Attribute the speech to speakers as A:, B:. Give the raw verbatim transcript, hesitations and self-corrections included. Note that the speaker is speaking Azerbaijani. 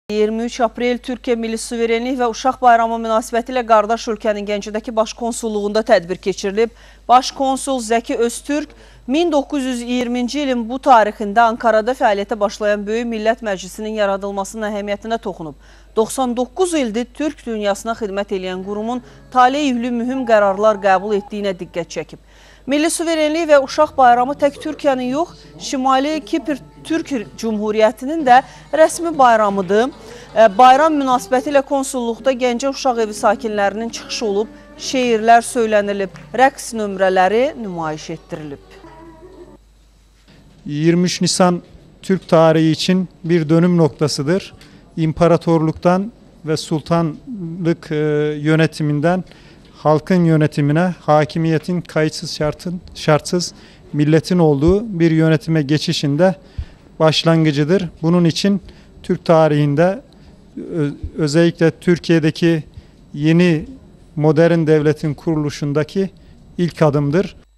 A: iyirmi üç aprel Türkiyə Milli Suverenlik və Uşaq Bayramı münasibətilə qardaş ölkənin Gəncədəki baş konsulluğunda tədbir keçirilib. Baş konsul Zəki Öztürk min doqquz yüz iyirminci ilin bu tarixində Ankarada fəaliyyətə başlayan Böyük Millət Məclisinin yaradılmasının əhəmiyyətinə toxunub. doxsan doqquz ildir Türk dünyasına xidmət edən qurumun tale yüklü mühüm qərarlar qəbul etdiyinə diqqət çəkib. Milli Suverenlik və Uşaq Bayramı tək Türkiyənin yox, Şimali Kipr Türk Cumhuriyyətinin də rəsmi bayramıdır. Bayram münasibəti ilə konsulluqda Gəncə uşaq evi sakinlərinin çıxışı olub, şeirlər söylənilib, rəqs nömrələri nümayiş etdirilib.
B: yirmi üç Nisan Türk tarihi için bir dönüm noktasıdır. İmparatorluktan ve sultanlık yönetiminden halkın yönetimine, hakimiyetin kayıtsız şartın, şartsız milletin olduğu bir yönetime geçişinde başlangıcıdır. Bunun için Türk tarihinde özellikle Türkiye'deki yeni modern devletin kuruluşundaki ilk adımdır.